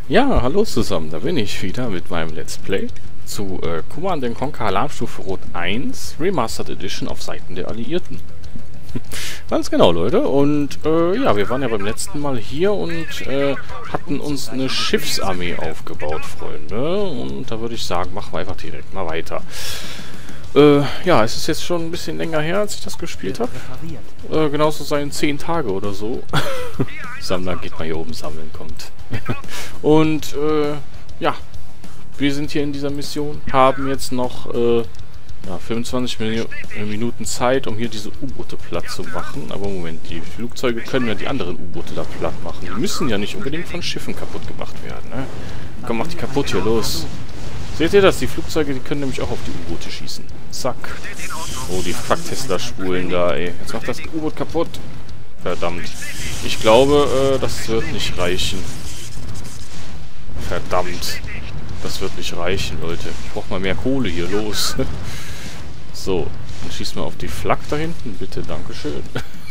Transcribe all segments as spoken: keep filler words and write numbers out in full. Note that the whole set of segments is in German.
Ja, hallo zusammen, da bin ich wieder mit meinem Let's Play zu äh, Command and Conquer Alarmstufe Rot eins Remastered Edition auf Seiten der Alliierten. Ganz genau, Leute. Und äh, ja, wir waren ja beim letzten Mal hier und äh, hatten uns eine Schiffsarmee aufgebaut, Freunde. Und da würde ich sagen, machen wir einfach direkt mal weiter. Äh, ja, es ist jetzt schon ein bisschen länger her, als ich das gespielt habe. Äh, genauso seien zehn Tage oder so. Sammler geht mal hier oben sammeln, kommt. Und, äh, ja. Wir sind hier in dieser Mission, haben jetzt noch, äh, ja, fünfundzwanzig Minu Minuten Zeit, um hier diese U-Boote platt zu machen. Aber Moment, die Flugzeuge können ja die anderen U-Boote da platt machen. Die müssen ja nicht unbedingt von Schiffen kaputt gemacht werden, ne? Komm, mach die kaputt hier, los. Seht ihr das? Die Flugzeuge, die können nämlich auch auf die U-Boote schießen. Zack. Oh, die Fuck-Tesla-Spulen da, ey. Jetzt macht das U-Boot kaputt. Verdammt. Ich glaube, äh, das wird nicht reichen. Verdammt. Das wird nicht reichen, Leute. Ich brauche mal mehr Kohle hier, los. So, dann schießen wir auf die Flak da hinten. Bitte, dankeschön.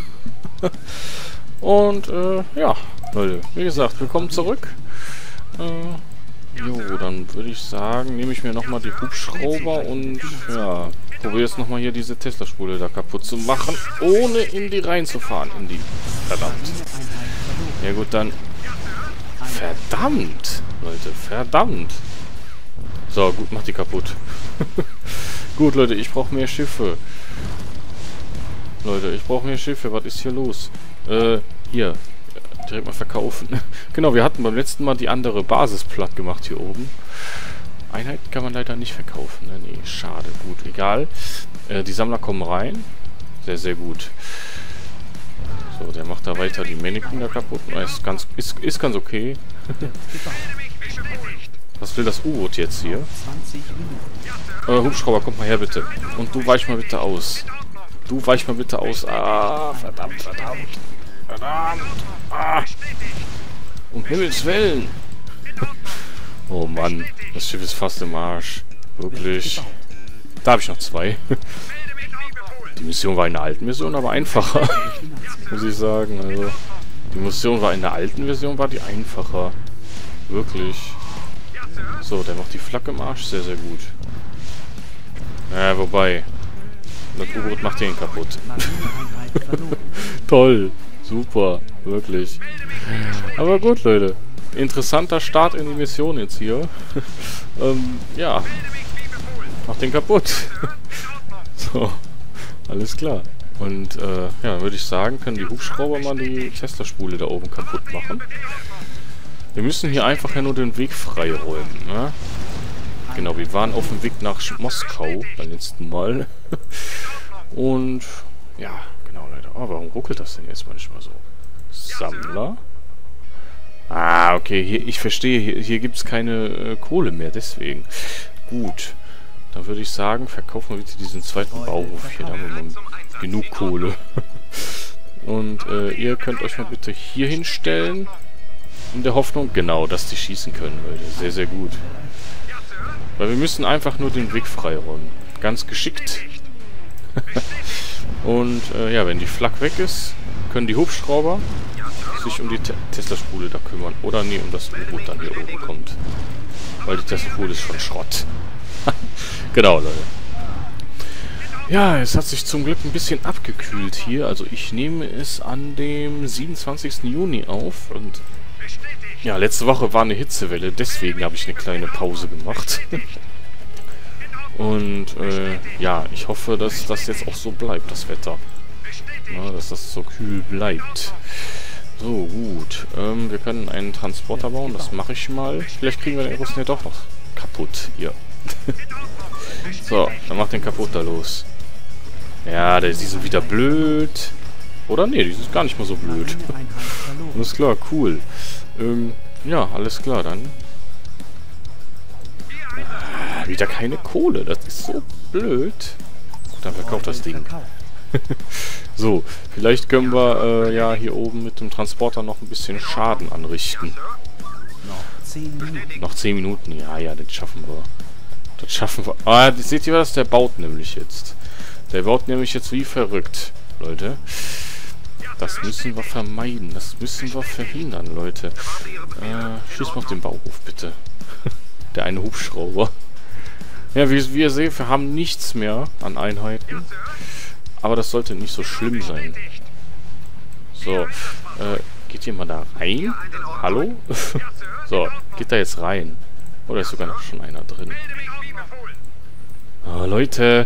Und, äh, ja, Leute, wie gesagt, willkommen zurück. Äh, jo, dann würde ich sagen, nehme ich mir nochmal die Hubschrauber und, ja, probiere jetzt nochmal hier diese Tesla-Spule da kaputt zu machen, ohne in die reinzufahren. In die, verdammt. Ja gut, dann, verdammt, Leute, verdammt. So, gut, mach die kaputt. Gut, Leute, ich brauche mehr Schiffe. Leute, ich brauche mehr Schiffe. Was ist hier los? Äh, hier. Direkt mal verkaufen. Genau, wir hatten beim letzten Mal die andere Basis platt gemacht hier oben. Einheiten kann man leider nicht verkaufen. Ne? Nee, schade. Gut, egal. Äh, die Sammler kommen rein. Sehr, sehr gut. So, der macht da weiter die Mannequin da kaputt. Ist ganz, ist, ist ganz okay. Was will das U-Boot jetzt hier? Äh, Hubschrauber, kommt mal her, bitte. Und du weich mal bitte aus. Du weich mal bitte aus. Ah, verdammt, verdammt. Verdammt. Ah. Um Himmels Willen. Oh Mann, das Schiff ist fast im Arsch. Wirklich. Da habe ich noch zwei. Die Mission war in der alten Version aber einfacher. Muss ich sagen. Also, die Mission war in der alten Version war die einfacher. Wirklich. So, der macht die Flak im Arsch. Sehr, sehr gut. Ja, wobei. Das U-Boot macht den kaputt. Toll. Super. Wirklich. Aber gut, Leute. Interessanter Start in die Mission jetzt hier. ähm, ja. Macht den kaputt. So. Alles klar. Und, äh, ja, würde ich sagen, können die Hubschrauber mal die Tesla-Spule da oben kaputt machen. Wir müssen hier einfach ja nur den Weg freiräumen, ne? Genau, wir waren auf dem Weg nach Moskau beim letzten Mal. Und, ja, genau, Leute. Oh, warum ruckelt das denn jetzt manchmal so? Sammler? Ah, okay, hier, ich verstehe, hier, hier gibt es keine äh, Kohle mehr, deswegen. Gut, dann würde ich sagen, verkaufen wir bitte diesen zweiten Bauhof hier, da haben wir mal genug Kohle. Und äh, ihr könnt euch mal bitte hier hinstellen. In der Hoffnung, genau, dass die schießen können, Leute. Sehr, sehr gut. Weil wir müssen einfach nur den Weg freiräumen. Ganz geschickt. Und, äh, ja, wenn die Flak weg ist, können die Hubschrauber sich um die Te Tesla-Spule da kümmern. Oder, nee, um das U-Boot dann hier oben kommt. Weil die Tesla-Spule ist schon Schrott. Genau, Leute. Ja, es hat sich zum Glück ein bisschen abgekühlt hier. Also, ich nehme es an dem siebenundzwanzigsten Juni auf. Und ja, letzte Woche war eine Hitzewelle, deswegen habe ich eine kleine Pause gemacht. Und, äh, ja, ich hoffe, dass das jetzt auch so bleibt, das Wetter. Ja, dass das so kühl bleibt. So, gut. Ähm, wir können einen Transporter bauen, das mache ich mal. Vielleicht kriegen wir den Russen ja doch noch kaputt hier. So, dann macht den kaputt da los. Ja, die sind wieder blöd. Oder? Nee, die sind gar nicht mal so blöd. Alles klar, cool. Ähm, ja, alles klar, dann. Ah, wieder keine Kohle, das ist so blöd. Gut, dann verkauft das Ding. So, vielleicht können wir, äh, ja, hier oben mit dem Transporter noch ein bisschen Schaden anrichten. Noch zehn Minuten, ja, ja, das schaffen wir. Das schaffen wir. Ah, seht ihr was? Der baut nämlich jetzt. Der baut nämlich jetzt wie verrückt, Leute. Das müssen wir vermeiden. Das müssen wir verhindern, Leute. Äh, schieß mal auf den Bauhof, bitte. Der eine Hubschrauber. Ja, wie, wie ihr seht, wir haben nichts mehr an Einheiten. Aber das sollte nicht so schlimm sein. So, äh, geht ihr mal da rein? Hallo? So, geht da jetzt rein. Oder ist sogar noch schon einer drin? Oh, Leute.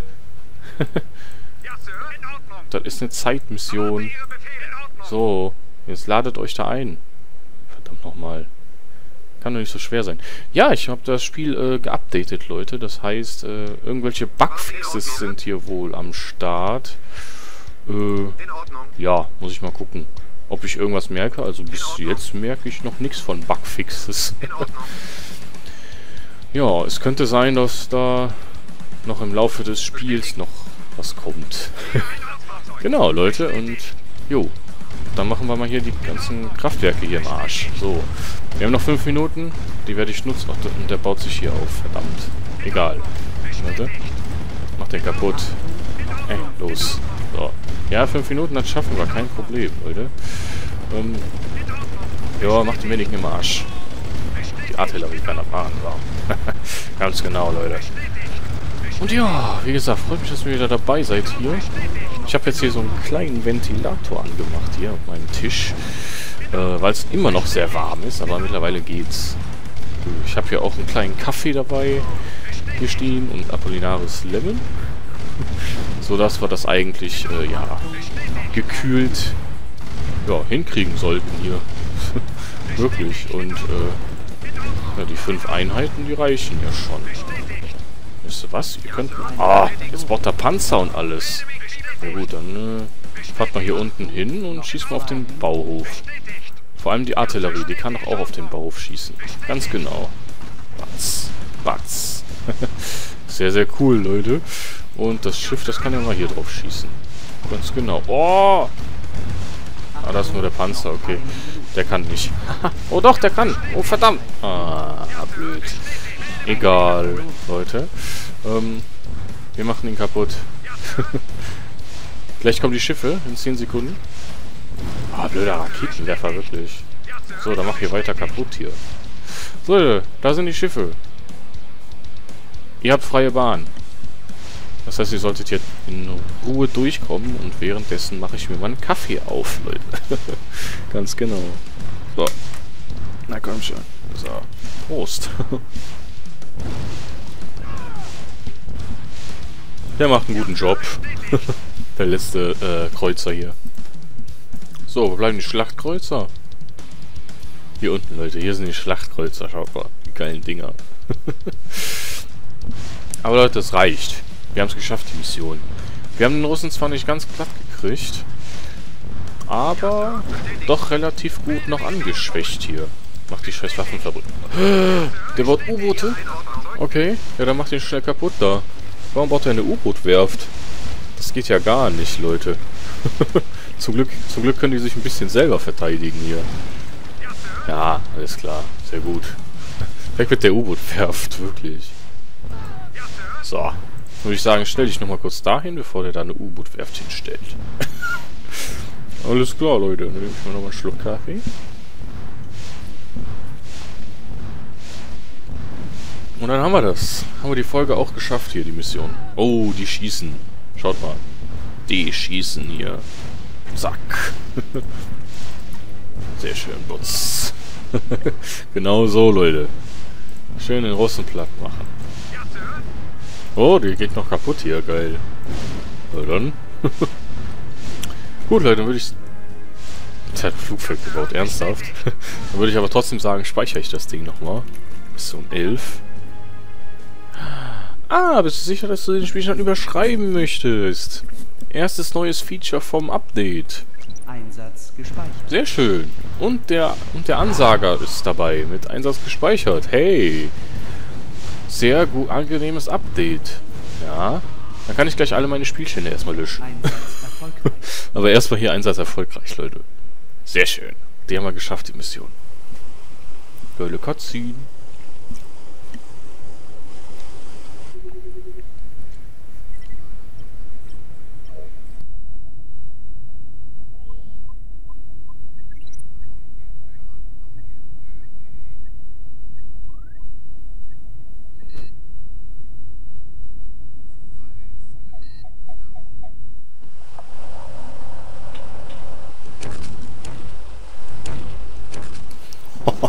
Das ist eine Zeitmission. So, jetzt ladet euch da ein. Verdammt nochmal. Kann doch nicht so schwer sein. Ja, ich habe das Spiel äh, geupdatet, Leute. Das heißt, äh, irgendwelche Bugfixes sind hier wohl am Start. Äh, ja, muss ich mal gucken, ob ich irgendwas merke. Also bis jetzt merke ich noch nichts von Bugfixes. Ja, es könnte sein, dass da noch im Laufe des Spiels noch was kommt. Genau, Leute, und jo, dann machen wir mal hier die ganzen Kraftwerke hier im Arsch. So, wir haben noch fünf Minuten, die werde ich nutzen. Ach, und der baut sich hier auf, verdammt. Egal. Leute, mach den kaputt. Ey, los. So. Ja, fünf Minuten, das schaffen wir, kein Problem, Leute. Ähm, ja, macht den wenigen im Arsch. Die Artillerie kann das machen, so. Ganz genau, Leute. Und ja, wie gesagt, freut mich, dass ihr wieder dabei seid hier. Ich habe jetzt hier so einen kleinen Ventilator angemacht hier auf meinem Tisch. Äh, weil es immer noch sehr warm ist, aber mittlerweile geht's. Ich habe hier auch einen kleinen Kaffee dabei hier stehen und Apollinaris Lemon. So dass wir das eigentlich, äh, ja, gekühlt, ja, hinkriegen sollten hier. Wirklich. Und, äh, ja, die fünf Einheiten, die reichen ja schon. Wisst ihr was? Ihr könnt... Ah, jetzt baut der Panzer und alles. Na gut, dann äh, fahrt mal hier unten hin und schießt mal auf den Bauhof. Vor allem die Artillerie, die kann doch auch auf den Bauhof schießen. Ganz genau. Batz. Batz. Sehr, sehr cool, Leute. Und das Schiff, das kann ja mal hier drauf schießen. Ganz genau. Oh! Ah, das ist nur der Panzer, okay. Der kann nicht. Oh doch, der kann. Oh, verdammt. Ah, blöd. Egal, Leute. Ähm, wir machen ihn kaputt. Gleich kommen die Schiffe in zehn Sekunden. Ah, blöder Raketenwerfer, wirklich. So, dann mach hier weiter kaputt hier. So, da sind die Schiffe. Ihr habt freie Bahn. Das heißt, ihr solltet jetzt in Ruhe durchkommen und währenddessen mache ich mir mal einen Kaffee auf, Leute. Ganz genau. So. Na komm schon. So. Prost. Der macht einen guten Job. Der letzte äh, Kreuzer hier. So, wo bleiben die Schlachtkreuzer? Hier unten, Leute. Hier sind die Schlachtkreuzer. Schaut mal. Die geilen Dinger. Aber Leute, das reicht. Wir haben es geschafft, die Mission. Wir haben den Russen zwar nicht ganz platt gekriegt, aber doch relativ gut noch angeschwächt hier. Macht die scheiß Waffenfabrik. Der baut U-Boote? Okay, ja, dann macht den schnell kaputt da. Warum baut er eine U-Boot-Werft? Das geht ja gar nicht, Leute. zum Glück, zum Glück können die sich ein bisschen selber verteidigen hier. Ja, alles klar. Sehr gut. Weg mit der U-Boot-Werft, wirklich. So. Würde ich sagen, stell dich nochmal kurz dahin, bevor der da eine U-Boot-Werft hinstellt. Alles klar, Leute. Dann nehme ich mal nochmal einen Schluck Kaffee. Und dann haben wir das. Haben wir die Folge auch geschafft hier, die Mission. Oh, die schießen. Schaut mal. Die schießen hier. Zack. Sehr schön, Butz. Genau so, Leute. Schön den Russen platt machen. Oh, die geht noch kaputt hier. Geil. Na dann. Gut, Leute, dann würde ich... Der hat ein Flugfeld gebaut, ernsthaft. Dann würde ich aber trotzdem sagen, speichere ich das Ding nochmal. Bis um elf. Ah, bist du sicher, dass du den Spielstand überschreiben möchtest? Erstes neues Feature vom Update. Einsatz gespeichert. Sehr schön. Und der, und der Ansager ist dabei mit Einsatz gespeichert. Hey. Sehr gut, angenehmes Update. Ja. Dann kann ich gleich alle meine Spielstände erstmal löschen. Einsatz erfolgreich. Aber erstmal hier Einsatz erfolgreich, Leute. Sehr schön. Die haben wir geschafft, die Mission. Geile Cutscene.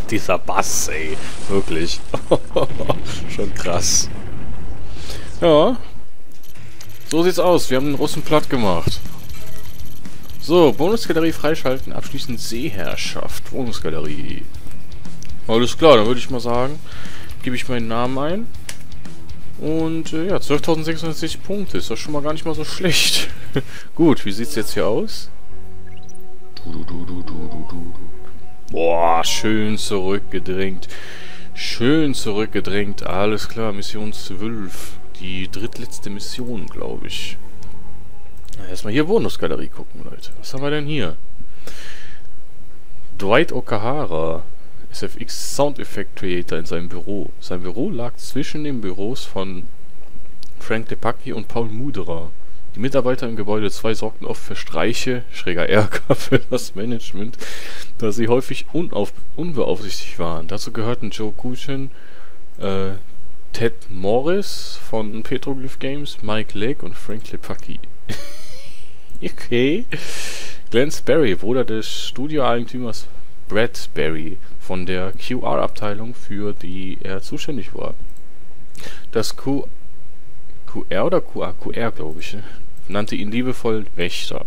Dieser Bass, ey. Wirklich. Schon krass. Ja. So sieht's aus. Wir haben den Russen platt gemacht. So, Bonusgalerie freischalten. Abschließend Seeherrschaft. Bonusgalerie. Alles klar, dann würde ich mal sagen, gebe ich meinen Namen ein. Und äh, ja, zwölftausendsechshundertsechzig Punkte. Ist doch schon mal gar nicht mal so schlecht. Gut, wie sieht's jetzt hier aus? Du, du, du, du, du, du, du. Boah, schön zurückgedrängt. Schön zurückgedrängt. Alles klar, Mission zwölf. Die drittletzte Mission, glaube ich. Na, erstmal hier Bonusgalerie gucken, Leute. Was haben wir denn hier? Dwight Okahara, S F X Sound Effect Creator, in seinem Büro. Sein Büro lag zwischen den Büros von Frank Lepaki und Paul Muderer. Die Mitarbeiter im Gebäude zwei sorgten oft für Streiche, schräger Ärger für das Management, da sie häufig unauf unbeaufsichtigt waren. Dazu gehörten Joe Kuchen, äh, Ted Morris von Petroglyph Games, Mike Lake und Frank Lepaki. Okay. Glenn Sperry, Bruder des Studioeigentümers Brad Berry, von der Q R-Abteilung, für die er zuständig war. Das Q QR oder Q A? Q R, glaube ich, nannte ihn liebevoll Wächter.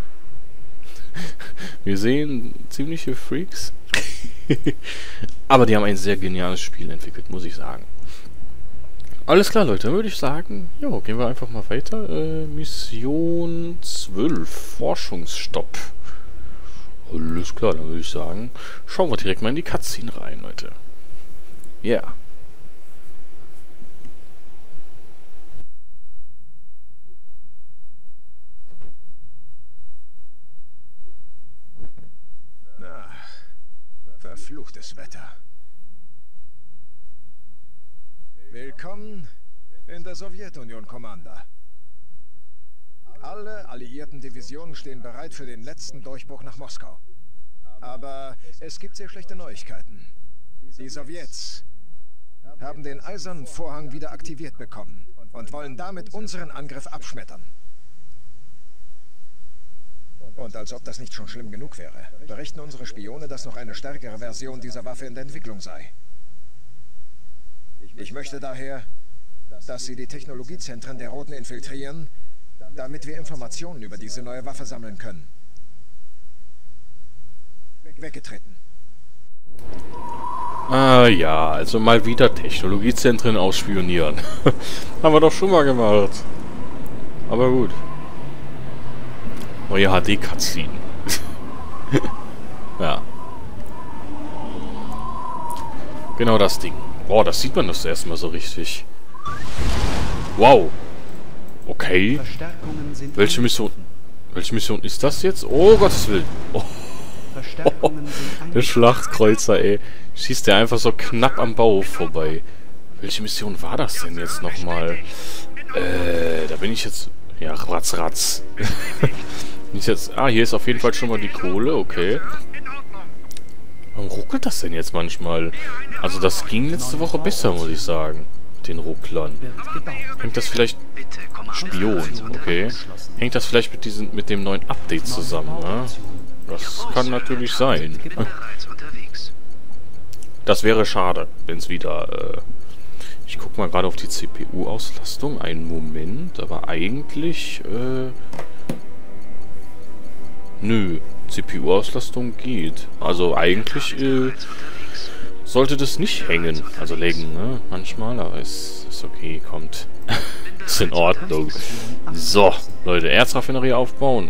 Wir sehen ziemliche Freaks. Aber die haben ein sehr geniales Spiel entwickelt, muss ich sagen. Alles klar, Leute, dann würde ich sagen, jo, gehen wir einfach mal weiter. Äh, Mission zwölf, Forschungsstopp. Alles klar, dann würde ich sagen, schauen wir direkt mal in die Cutscene rein, Leute. Ja. Yeah. Na, verfluchtes Wetter. Willkommen in der Sowjetunion, Commander. Alle alliierten Divisionen stehen bereit für den letzten Durchbruch nach Moskau. Aber es gibt sehr schlechte Neuigkeiten. Die Sowjets haben den eisernen Vorhang wieder aktiviert bekommen und wollen damit unseren Angriff abschmettern. Und als ob das nicht schon schlimm genug wäre, berichten unsere Spione, dass noch eine stärkere Version dieser Waffe in der Entwicklung sei. Ich möchte daher, dass Sie die Technologiezentren der Roten infiltrieren, damit wir Informationen über diese neue Waffe sammeln können. Weggetreten. Ah ja, also mal wieder Technologiezentren ausspionieren. Haben wir doch schon mal gemacht. Aber gut. Neue H D-Cutscene. Ja. Genau das Ding. Boah, das sieht man das erstmal so richtig. Wow. Okay. Welche Mission? Welche Mission ist das jetzt? Oh, Gottes Willen. Oh. Oh. Der Schlachtkreuzer, ey. Schießt der einfach so knapp am Bau vorbei. Welche Mission war das denn jetzt nochmal? Äh, da bin ich jetzt... Ja, ratz, ratz. Nicht jetzt... Ah, hier ist auf jeden Fall schon mal die Kohle, okay. Warum ruckelt das denn jetzt manchmal? Also das ging letzte Woche besser, muss ich sagen. Mit den Rucklern. Hängt das vielleicht... Spion, okay. Hängt das vielleicht mit diesem, mit dem neuen Update zusammen, ne? Das kann natürlich sein. Das wäre schade, wenn es wieder... Äh ich guck mal gerade auf die C P U-Auslastung. Einen Moment, aber eigentlich... Äh nö, C P U-Auslastung geht. Also eigentlich äh, sollte das nicht hängen. Also legen, ne? Manchmal, aber es ist okay, kommt. Ist in Ordnung. So, Leute, Erzraffinerie aufbauen.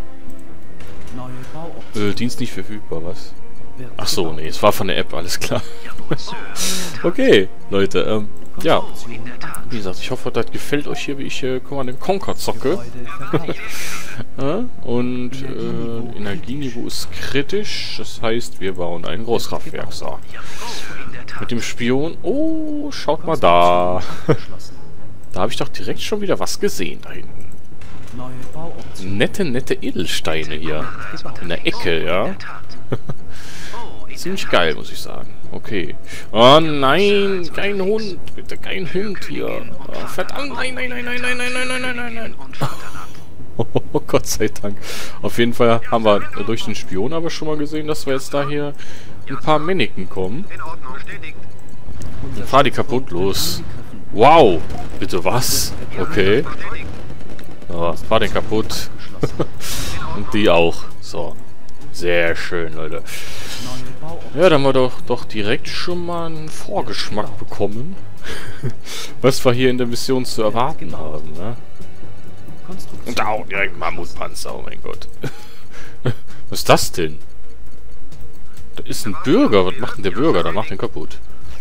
Äh, Dienst nicht verfügbar, was? Ach so, nee, es war von der App, alles klar. Okay, Leute, ähm, ja. Wie gesagt, ich hoffe, das gefällt euch hier, wie ich hier Command and Conquer zocke. Ja, und äh, Energieniveau ist kritisch, das heißt, wir bauen ein Großkraftwerk. So. Mit dem Spion. Oh, schaut mal da. Da habe ich doch direkt schon wieder was gesehen da hinten. Nette, nette Edelsteine hier. In der Ecke, ja. Ziemlich geil, muss ich sagen. Okay. Oh nein, kein Hund. Bitte kein Hund hier. Oh, verdammt, nein, nein, nein, nein, nein, nein, nein, nein, nein, nein, nein. Oh, Gott sei Dank. Auf jeden Fall haben wir durch den Spion aber schon mal gesehen, dass wir jetzt da hier ein paar Mannequin kommen. Und fahr die kaputt los. Wow! Bitte was? Okay. So, fahr den kaputt. Und die auch. So. Sehr schön, Leute. Ja, dann haben wir doch, doch direkt schon mal einen Vorgeschmack bekommen. Was wir hier in der Mission zu erwarten haben, ne? Und auch direkt Mammutpanzer, oh mein Gott. Was ist das denn? Da ist ein Bürger. Was macht denn der Bürger? Da macht den kaputt.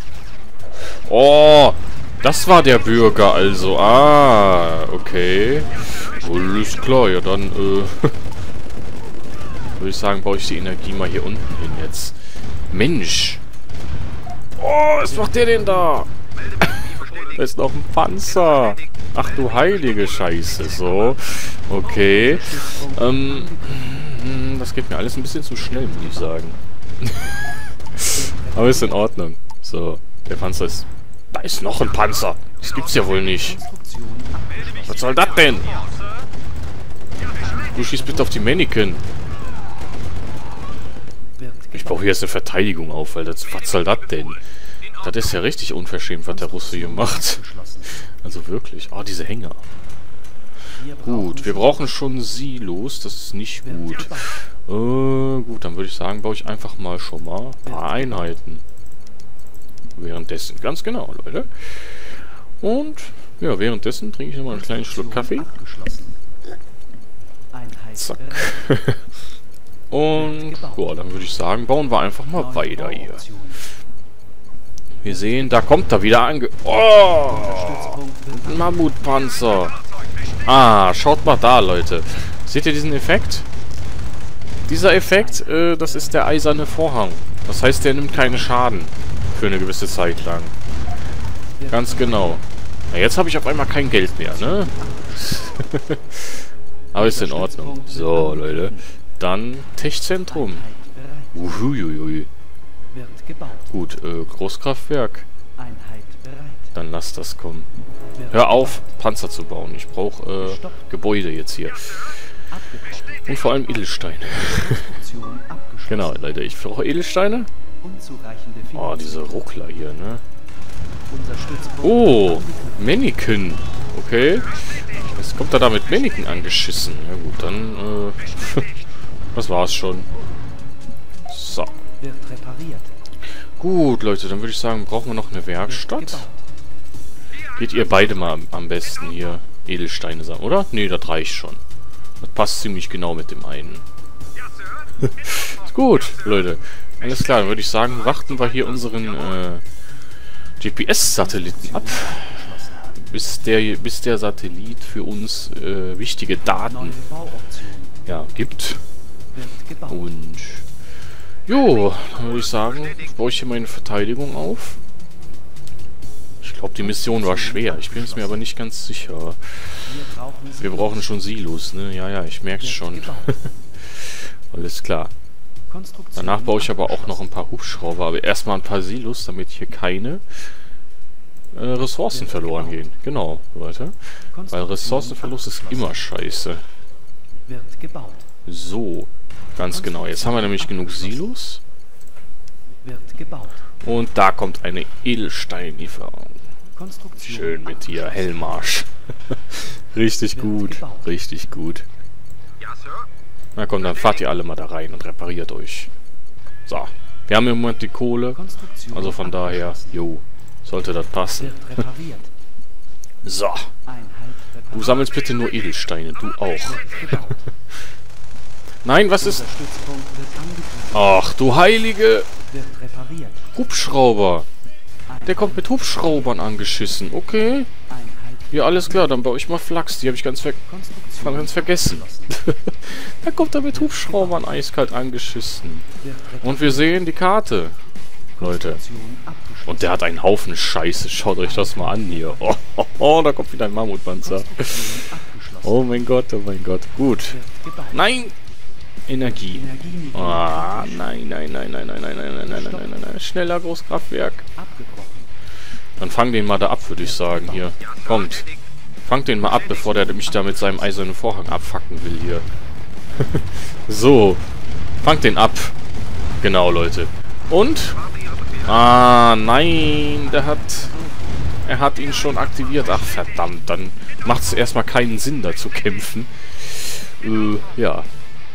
Oh, das war der Bürger also. Ah, okay. Alles klar, ja dann, äh... würde ich sagen, baue ich die Energie mal hier unten hin jetzt. Mensch! Oh, was macht der denn da? Da ist noch ein Panzer. Ach du heilige Scheiße. So. Okay. Ähm... Das geht mir alles ein bisschen zu schnell, muss ich sagen. Aber ist in Ordnung. So. Der Panzer ist... Da ist noch ein Panzer. Das gibt's ja wohl nicht. Was soll das denn? Du schießt bitte auf die Mannequin. Ich baue hier jetzt eine Verteidigung auf, weil das... Was soll das denn? Das ist ja richtig unverschämt, was der Russe hier macht. Also wirklich. Ah, diese Hänger. Gut, wir brauchen schon Silos. Das ist nicht gut. Äh, gut, dann würde ich sagen, baue ich einfach mal schon mal ein paar Einheiten. Währenddessen. Ganz genau, Leute. Und, ja, währenddessen trinke ich nochmal einen kleinen Schluck Kaffee. Zack. Und, ja, dann würde ich sagen, bauen wir einfach mal weiter hier. Wir sehen, da kommt er wieder ange... Oh! Ein Mammutpanzer. Ah, schaut mal da, Leute. Seht ihr diesen Effekt? Dieser Effekt, äh, das ist der eiserne Vorhang. Das heißt, der nimmt keinen Schaden. Für eine gewisse Zeit lang. Ganz genau. Na, jetzt habe ich auf einmal kein Geld mehr, ne? Aber ist in Ordnung. So, Leute. Dann Techzentrum. Uhuiui. Gut, äh, Großkraftwerk. Dann lass das kommen. Hör auf, Panzer zu bauen. Ich brauche äh, Gebäude jetzt hier. Und vor allem Edelsteine. Genau, Leute, ich brauche Edelsteine. Oh, diese Ruckler hier, ne? Oh, Mannequin. Okay. Jetzt kommt er da mit Mannequin angeschissen. Ja gut, dann, äh... das war's schon. So. Gut, Leute, dann würde ich sagen, brauchen wir noch eine Werkstatt. Geht ihr beide mal am besten hier Edelsteine sammeln, oder? Ne, das reicht schon. Das passt ziemlich genau mit dem einen. Ist gut, Leute. Alles klar, dann würde ich sagen, warten wir hier unseren äh, G P S-Satelliten ab. Bis der, bis der Satellit für uns äh, wichtige Daten ja, gibt. Und jo, dann würde ich sagen, baue ich hier meine Verteidigung auf. Ich glaube, die Mission war schwer. Ich bin es mir aber nicht ganz sicher. Wir brauchen schon Silos, ne? Ja, ja, ich merke es schon. Alles klar. Danach baue ich aber auch noch ein paar Hubschrauber. Aber erstmal ein paar Silos, damit hier keine äh, Ressourcen verloren gehen. Genau, Leute. Weil Ressourcenverlust ist immer scheiße. So, ganz genau. Jetzt haben wir nämlich genug Silos. Und da kommt eine Edelsteinlieferung. Schön mit hier, Hellmarsch. Richtig gut, richtig gut. Na komm, dann fahrt ihr alle mal da rein und repariert euch. So, wir haben im Moment die Kohle. Also von daher, jo, sollte das passen. So. Du sammelst bitte nur Edelsteine, du auch. Nein, was ist... Ach, du Heilige... Hubschrauber. Der kommt mit Hubschraubern angeschissen. Okay. Ja, alles klar. Dann baue ich mal Flachs. Die habe ich ganz, ver ganz vergessen. Da kommt er mit Hubschraubern eiskalt angeschissen. Und wir sehen die Karte. Leute. Und der hat einen Haufen Scheiße. Schaut euch das mal an hier. Oh, oh, oh, da kommt wieder ein Mammutpanzer. Oh mein Gott, oh mein Gott. Gut. Nein! Energie. Ah, nein, nein, nein, nein, nein, nein, nein, nein, nein, nein, nein, nein. Schneller Großkraftwerk. Dann fang den mal da ab, würde ich sagen, hier. Kommt. Fangt den mal ab, bevor der mich da mit seinem eisernen Vorhang abfacken will, hier. So. Fangt den ab. Genau, Leute. Und? Ah, nein. Der hat... Er hat ihn schon aktiviert. Ach, verdammt. Dann macht es erstmal keinen Sinn, da zu kämpfen. Äh, ja.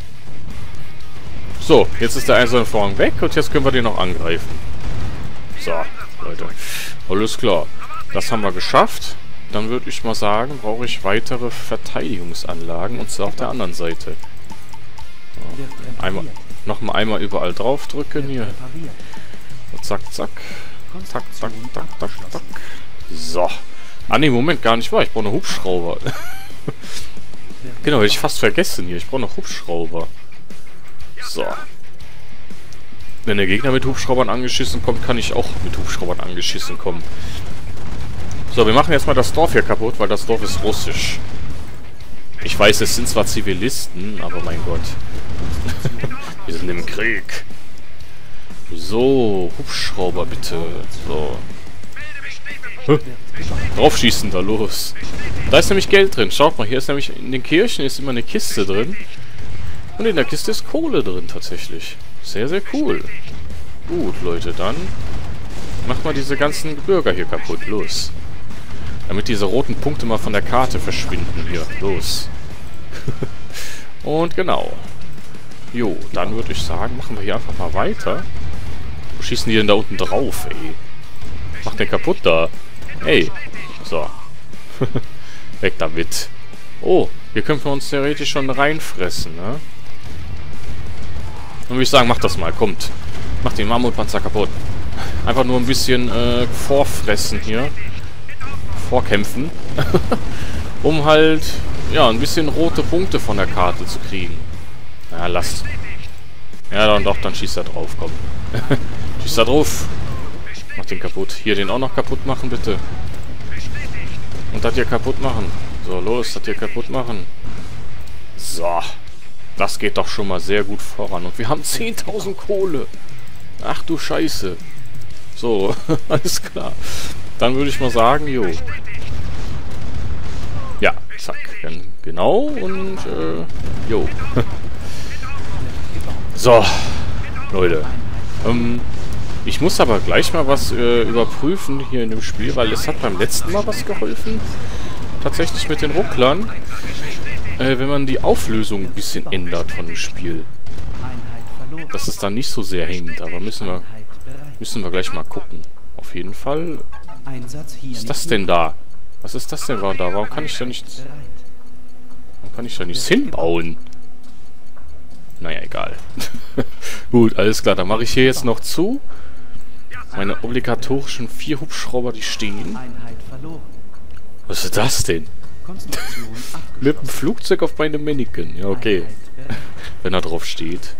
So, jetzt ist der einsame Vorhang weg und jetzt können wir den noch angreifen. So, Leute. Alles klar. Das haben wir geschafft. Dann würde ich mal sagen, brauche ich weitere Verteidigungsanlagen und zwar auf der anderen Seite. So. Einmal, nochmal einmal überall draufdrücken hier. Zack, zack. Zack, zack, zack, zack, zack. So. Ah ne, Moment, gar nicht wahr. Ich brauche einen Hubschrauber. Genau, hätte ich fast vergessen hier. Ich brauche noch Hubschrauber. So. Wenn der Gegner mit Hubschraubern angeschissen kommt, kann ich auch mit Hubschraubern angeschissen kommen. So, wir machen jetzt mal das Dorf hier kaputt, weil das Dorf ist russisch. Ich weiß, es sind zwar Zivilisten, aber mein Gott. Wir sind im Krieg. So, Hubschrauber bitte. So. Huh. Draufschießen, da los. Da ist nämlich Geld drin. Schaut mal, hier ist nämlich in den Kirchen ist immer eine Kiste drin. Und in der Kiste ist Kohle drin tatsächlich. Sehr, sehr cool. Gut, Leute, dann macht mal diese ganzen Bürger hier kaputt. Los. Damit diese roten Punkte mal von der Karte verschwinden hier. Los. Und genau. Jo, dann würde ich sagen, machen wir hier einfach mal weiter. Wo schießen die denn da unten drauf, ey? Mach den kaputt da. Ey. So. Weg damit. Oh, hier können wir uns theoretisch schon reinfressen, ne? Dann würde ich sagen, macht das mal. Kommt. Macht den Mammutpanzer kaputt. Einfach nur ein bisschen äh, vorfressen hier. Vorkämpfen. Um halt, ja, ein bisschen rote Punkte von der Karte zu kriegen. Ja, lasst. Ja, dann doch, dann schießt er drauf, komm. Schießt er drauf. Macht den kaputt. Hier den auch noch kaputt machen, bitte. Und das hier kaputt machen. So, los, das hier kaputt machen. So. Das geht doch schon mal sehr gut voran. Und wir haben zehntausend Kohle. Ach du Scheiße. So, alles klar. Dann würde ich mal sagen, jo. Ja, zack. Genau, und, äh, jo. So, Leute. Ähm, ich muss aber gleich mal was äh, überprüfen hier in dem Spiel, weil es hat beim letzten Mal was geholfen. Tatsächlich mit den Rucklern. Äh, wenn man die Auflösung ein bisschen ändert von dem Spiel. Dass es dann nicht so sehr hängt, aber müssen wir, müssen wir gleich mal gucken. Auf jeden Fall. Was ist das denn da? Was ist das denn da? Warum kann ich da nicht... Warum kann ich da nichts hinbauen? Naja, egal. Gut, alles klar. Dann mache ich hier jetzt noch zu. Meine obligatorischen vier Hubschrauber, die stehen. Was ist das denn? Mit dem Flugzeug auf meine Mannequin. Ja, okay. Wenn er drauf steht.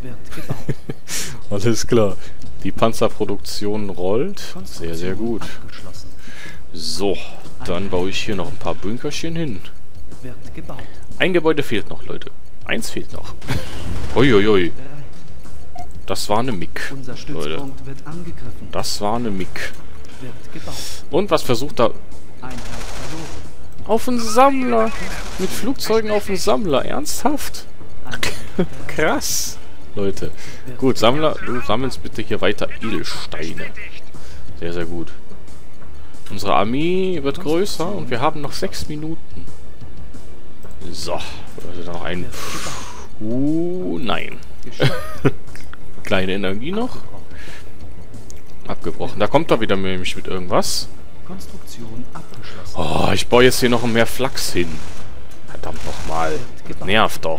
Alles klar. Die Panzerproduktion rollt. Sehr, sehr gut. So, dann baue ich hier noch ein paar Bunkerchen hin. Ein Gebäude fehlt noch, Leute. Eins fehlt noch. Uiuiui. Das war eine M I G, Leute. Das war eine M I G. Und was versucht da... Auf einen Sammler. Mit Flugzeugen auf einen Sammler. Ernsthaft? Krass. Leute. Gut, Sammler, du sammelst bitte hier weiter Edelsteine. Sehr, sehr gut. Unsere Armee wird größer und wir haben noch sechs Minuten. So. Also noch ein... Uh, nein. Kleine Energie noch. Abgebrochen. Da kommt er wieder nämlich mit irgendwas. Oh, ich baue jetzt hier noch mehr Flachs hin. Verdammt nochmal. Nervt doch.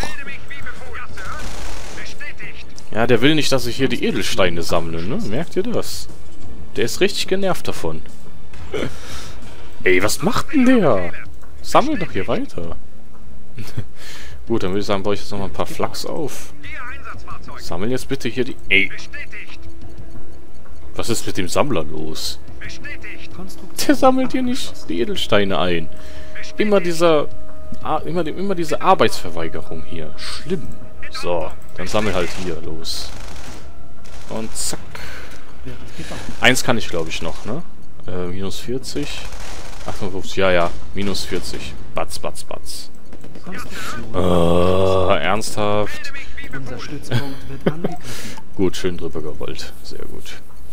Ja, der will nicht, dass ich hier die Edelsteine sammle, ne? Merkt ihr das? Der ist richtig genervt davon. Ey, was macht denn der? Sammel doch hier weiter. Gut, dann würde ich sagen, baue ich jetzt noch mal ein paar Flachs auf. Sammel jetzt bitte hier die... Ey. Was ist mit dem Sammler los? Der sammelt hier nicht die Edelsteine ein. Immer dieser... Immer, immer diese Arbeitsverweigerung hier. Schlimm. So, dann sammel halt hier los. Und zack. Eins kann ich, glaube ich, noch, ne? Äh, minus vierzig. achtundfünfzig, ja, ja. Minus vierzig. Batz, batz, batz. Konstruktion. Oh, ernsthaft? Unser Stützpunkt wird angegriffen. Gut, schön drüber gerollt. Sehr gut.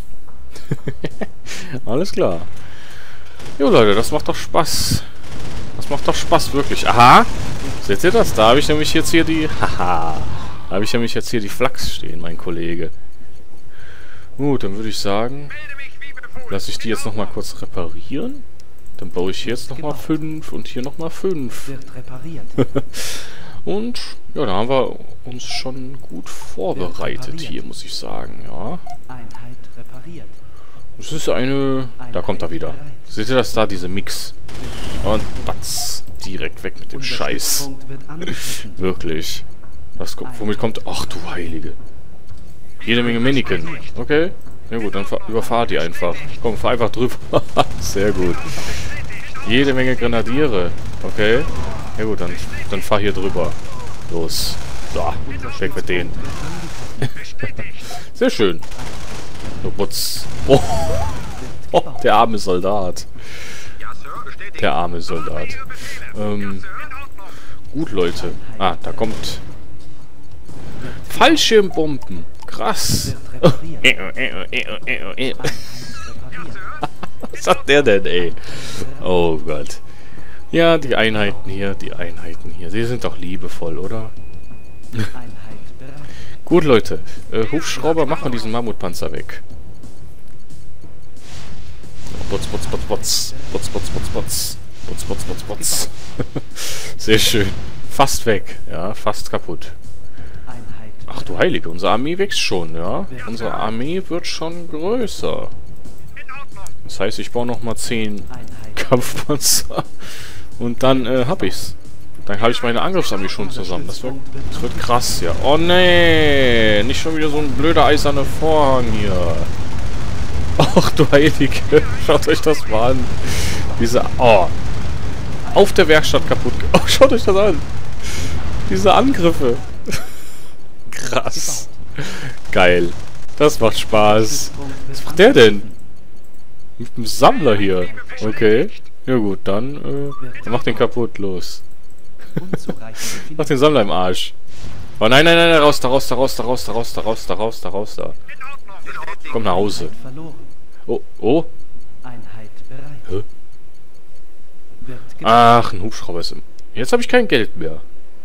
Alles klar. Jo Leute, das macht doch Spaß. Das macht doch Spaß, wirklich. Aha! Seht ihr das? Da habe ich nämlich jetzt hier die... Haha! Da habe ich nämlich jetzt hier die Flachs stehen, mein Kollege. Gut, dann würde ich sagen... Lasse ich die jetzt nochmal kurz reparieren. Dann baue ich hier jetzt nochmal fünf und hier nochmal fünf. Wird repariert. Und ja, da haben wir uns schon gut vorbereitet hier, muss ich sagen. Ja. Einheit repariert. Das ist eine... Da kommt er wieder. Seht ihr das da, diese Mix? Und batz, direkt weg mit dem Unser Scheiß. Stützpunkt wird angegriffen. Wirklich. Das, ko- womit kommt... Ach du Heilige. Jede Menge Mannequin. Okay. Ja gut, dann fahr, überfahr die einfach. Komm, fahr einfach drüber. Sehr gut. Jede Menge Grenadiere. Okay. Ja gut, dann, dann fahr hier drüber. Los. So, weg mit denen. Sehr schön. So, putz. Oh. Oh, der arme Soldat. Der arme Soldat. Ähm, gut, Leute. Ah, da kommt... Fallschirmbomben. Krass. Was hat der denn, ey? Oh Gott. Ja, die Einheiten hier, die Einheiten hier. Sie sind doch liebevoll, oder? Gut, Leute. Äh, Hubschrauber, mach mal diesen Mammutpanzer weg. Botz, botz, botz, botz. Botz, botz, botz, botz. Botz, botz, botz, botz. Sehr schön. Fast weg. Ja, fast kaputt. Ach du Heilige, unsere Armee wächst schon, ja? Unsere Armee wird schon größer. Das heißt, ich baue nochmal zehn Kampfpanzer. Und dann äh, hab ich's. Dann habe ich meine Angriffsarmee schon zusammen. Das wird, das wird krass, ja. Oh nee, nicht schon wieder so ein blöder eiserner Vorhang hier. Ach du Heilige, schaut euch das mal an. Diese, oh. Auf der Werkstatt kaputt. Oh, schaut euch das an. Diese Angriffe. Krass. Geil. Das macht Spaß. Was macht der denn? Mit dem Sammler hier. Okay. Ja gut, dann, äh, mach den kaputt, los. Mach den Sammler im Arsch. Oh nein, nein, nein, nein, raus, da raus, da raus, da raus, da raus, da raus, da raus, da raus, da. Komm nach Hause. Oh, oh. Hä? Ach, ein Hubschrauber ist im... Jetzt habe ich kein Geld mehr.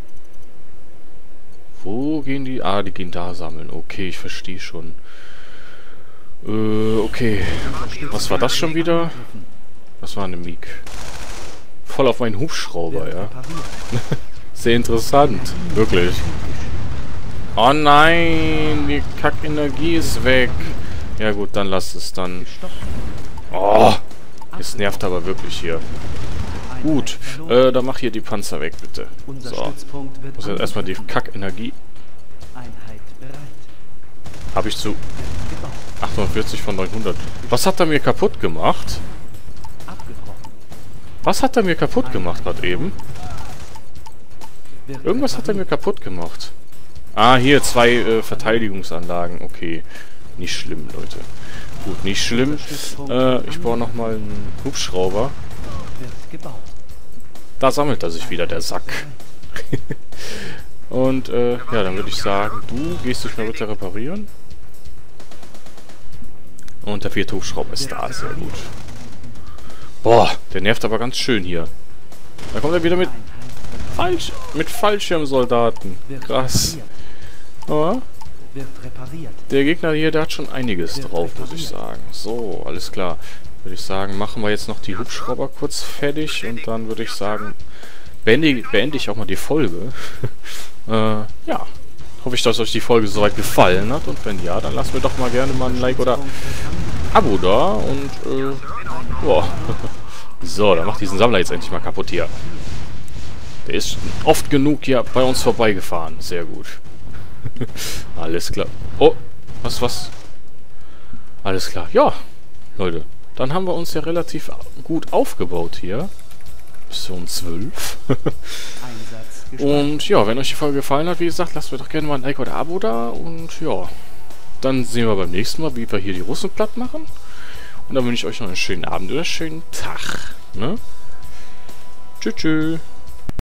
Wo gehen die? Ah, die gehen da sammeln. Okay, ich verstehe schon. Äh, okay. Was war das schon wieder? Das war eine Miek. Voll auf meinen Hubschrauber, ja. Sehr interessant. Wirklich. Oh nein, die Kackenergie ist weg. Ja gut, dann lass es dann. Oh, es nervt aber wirklich hier. Gut, äh, dann mach hier die Panzer weg, bitte. So. Muss jetzt erstmal die Kackenergie. Habe ich zu achtundvierzig von neunhundert. Was hat er mir kaputt gemacht? Was hat er mir kaputt gemacht gerade eben? Irgendwas hat er mir kaputt gemacht. Ah, hier zwei äh, Verteidigungsanlagen. Okay, nicht schlimm, Leute. Gut, nicht schlimm. Äh, ich baue nochmal einen Hubschrauber. Da sammelt er sich wieder, der Sack. Und, äh, ja, dann würde ich sagen, du gehst dich mal bitte reparieren. Und der vierte Hubschrauber ist da, sehr gut. Boah, der nervt aber ganz schön hier. Da kommt er wieder mit, Falsch mit Fallschirmsoldaten. Krass. Aber der Gegner hier, der hat schon einiges drauf, muss ich sagen. So, alles klar. Würde ich sagen, machen wir jetzt noch die Hubschrauber kurz fertig und dann würde ich sagen, beende, beende ich auch mal die Folge. äh, ja. Hoffe ich, dass euch die Folge soweit gefallen hat und wenn ja, dann lasst mir doch mal gerne mal ein Like oder Abo da und äh, boah. So, dann macht diesen Sammler jetzt endlich mal kaputt hier. Der ist oft genug hier bei uns vorbeigefahren. Sehr gut. Alles klar. Oh, was, was? Alles klar. Ja, Leute. Dann haben wir uns ja relativ gut aufgebaut hier. Mission zwölf. Und ja, wenn euch die Folge gefallen hat, wie gesagt, lasst mir doch gerne mal ein Like oder Abo da. Und ja, dann sehen wir beim nächsten Mal, wie wir hier die Russen platt machen. Und dann wünsche ich euch noch einen schönen Abend oder einen schönen Tag. Ne? Tschüss, tschüss.